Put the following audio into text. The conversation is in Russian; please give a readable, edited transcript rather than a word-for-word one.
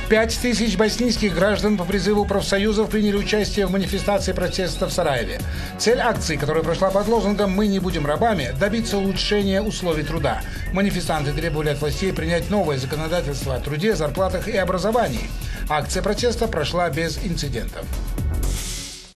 5000 боснийских граждан по призыву профсоюзов приняли участие в манифестации протеста в Сараеве. Цель акции, которая прошла под лозунгом «Мы не будем рабами», добиться улучшения условий труда. Манифестанты требовали от властей принять новое законодательство о труде, зарплатах и образовании. Акция протеста прошла без инцидентов.